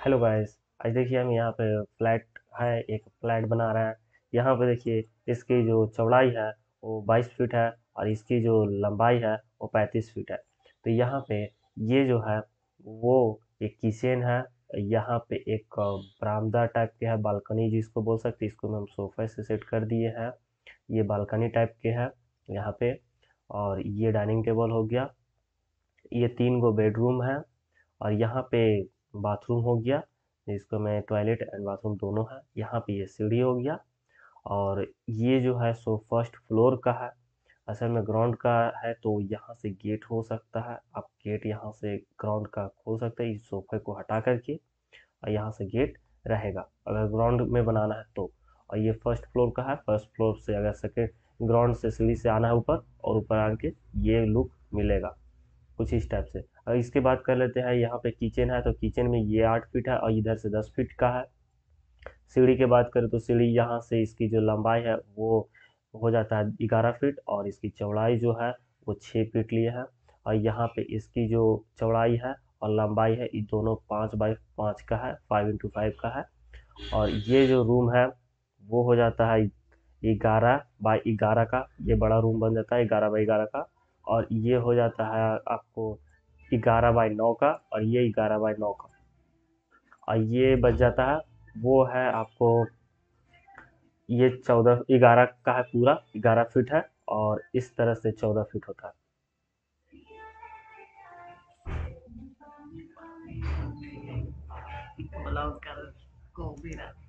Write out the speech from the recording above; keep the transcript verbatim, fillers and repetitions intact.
Hello guys. आज देखिए हम यहाँ पे फ्लैट है, एक फ्लैट बना रहे हैं। यहाँ पे देखिए इसकी जो चौड़ाई है वो बाईस फीट है और इसकी जो लंबाई है वो पैंतीस फीट है। तो यहाँ पे ये जो है वो एक किचन है। यहाँ पे एक अ, बरामदा टाइप के है, बालकनी जिसको बोल सकते हैं। इसको हम सोफे से सेट कर दिए हैं। ये बालकनी टाइप के है यहाँ पे। और ये डाइनिंग टेबल हो गया। ये तीन गो बेडरूम है और यहाँ पे बाथरूम हो गया, जिसको मैं टॉयलेट एंड बाथरूम दोनों है। यहाँ पे ये सीढ़ी हो गया। और ये जो है सो फर्स्ट फ्लोर का है। असल में ग्राउंड का है तो यहाँ से गेट हो सकता है। आप गेट यहाँ से ग्राउंड का खोल सकते हैं इस सोफे को हटा करके, और यहाँ से गेट रहेगा अगर ग्राउंड में बनाना है तो। और ये फर्स्ट फ्लोर का है। फर्स्ट फ्लोर से अगर सेकेंड ग्राउंड से सीढ़ी से आना है ऊपर, और ऊपर आके ये लुक मिलेगा कुछ इस टाइप से। और इसके बाद कर लेते हैं, यहाँ पे किचन है तो किचन में ये आठ फीट है और इधर से दस फीट का है। सीढ़ी की बात करें तो सीढ़ी यहाँ से इसकी जो लंबाई है वो हो जाता है ग्यारह फीट, और इसकी चौड़ाई जो है वो छः फीट लिए है। और यहाँ पे इसकी जो चौड़ाई है और लंबाई है ये दोनों पाँच बाई पाँच का है, फाइव इंटू फाइव का है। और ये जो रूम है वो हो जाता है ग्यारह बाई ग्यारह का। ये बड़ा रूम बन जाता है ग्यारह बाई ग्यारह का। और ये हो जाता है आपको ग्यारह बाई नौ का, और ये ग्यारह बाई नौ का। और ये बच जाता है, वो है आपको ये चौदह ग्यारह का है, पूरा ग्यारह फीट है। और इस तरह से चौदह फीट होता है। ब्लॉग कर को भी